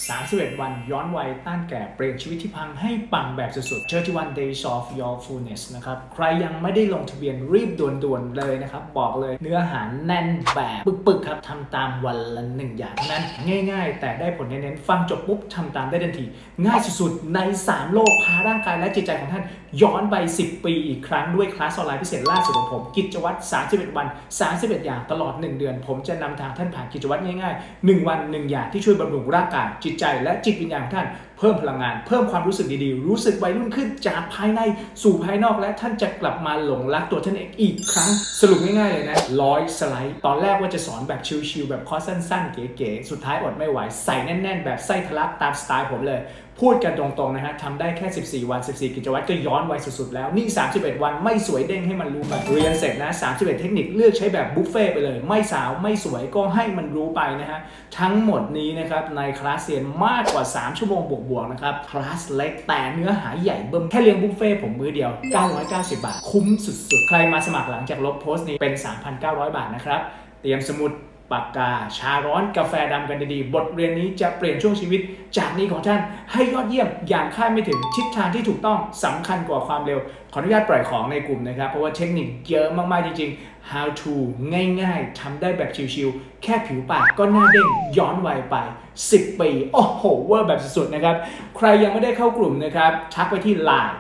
31 วันย้อนวัยต้านแก่เปลี่ยนชีวิตที่พังให้ปังแบบสุดๆ31 days of your fullness นะครับใครยังไม่ได้ลงทะเบียนรีบด่วนๆเลยนะครับบอกเลยเนื้อหาแน่นแบบปึกๆครับทำตามวันละ1อย่างนั้นง่ายๆแต่ได้ผลเน้นๆฟังจบปุ๊บทำตามได้ทันทีง่ายสุดๆใน3โลกพาร่างกายและจิตใจของท่านย้อนไป10 ปีอีกครั้งด้วยคลาสออนไลน์พิเศษล่าสุดของผมกิจวัตร31 วัน31 อย่างตลอด1 เดือนผมจะนำทางท่านผ่านกิจวัตรง่ายๆ1 วัน1 อย่างที่ช่วยบำรุงร่างกายจิตใจและจิตวิญญาณของท่านเพิ่มพลังงานเพิ่มความรู้สึกดีๆรู้สึกวัยรุ่นขึ้นจากภายในสู่ภายนอกและท่านจะกลับมาหลงรักตัวท่านเองอีกครั้งสรุปง่ายๆเลยนะ100 สไลด์ตอนแรกว่าจะสอนแบบชิลๆแบบคอร์สสั้นๆเก๋ๆสุดท้ายอดไม่ไหวใส่แน่นๆแบบไส้ทะลักตามสไตล์ผมเลยพูดกันตรงๆนะฮะทำได้แค่14 วัน14 กิจวัตรก็ย้อนวัยสุดๆแล้วนี่31 วันไม่สวยเด้งให้มันรู้ไปเรียนเสร็จนะ31 เทคนิคเลือกใช้แบบบุฟเฟ่ไปเลยไม่สาวไม่สวยก็ให้มันรู้ไปนะฮะทั้งหมดนี้นะครับในคลาสเรียนมากกว่า3 ชั่วโมงบวกๆนะครับคลาสเล็กแต่เนื้อหาใหญ่เบิ่มแค่เรียนบุฟเฟ่ผมมื้อเดียว990 บาทคุ้มสุดๆใครมาสมัครหลังจากลบโพสต์นี้เป็น 3,900 บาทนะครับเตรียมสมุดปากกาชาร้อนกาแฟดำกันดีๆบทเรียนนี้จะเปลี่ยนช่วงชีวิตจากนี้ของท่านให้ยอดเยี่ยมอย่างคาดไม่ถึงทิศทางที่ถูกต้องสำคัญกว่าความเร็วขออนุญาตปล่อยของในกลุ่มนะครับเพราะว่าเทคนิคเยอะมากๆจริงๆ how to ง่ายๆทำได้แบบชิวๆแค่ผิวปากก็หน้าเด้งย้อนวัยไป10 ปีโอ้โหเวอร์แบบสุดๆนะครับใครยังไม่ได้เข้ากลุ่มนะครับทักไปที่ Line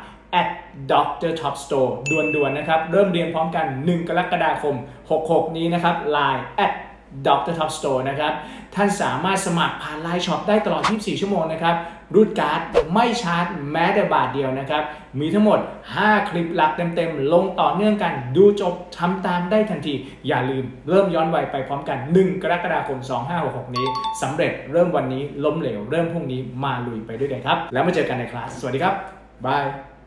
Dr. Top Store ด่วนๆนะครับเริ่มเรียนพร้อมกัน1 กรกฎาคม 66 นี้นะครับ Line Dr. Top Store นะครับท่านสามารถสมัครผ่าน Line Shop ได้ตลอด 24 ชั่วโมงนะครับรูดการ์ดไม่ชาร์จแม้แต่บาทเดียวนะครับมีทั้งหมด5 คลิปหลักเต็มๆลงต่อเนื่องกันดูจบทำตามได้ทันทีอย่าลืมเริ่มย้อนวัยไปพร้อมกัน1 กรกฎาคม 2566 นี้สำเร็จเริ่มวันนี้ล้มเหลวเริ่มพรุ่งนี้มาลุยไปด้วยกันครับแล้วมาเจอกันในคลาสสวัสดีครับบาย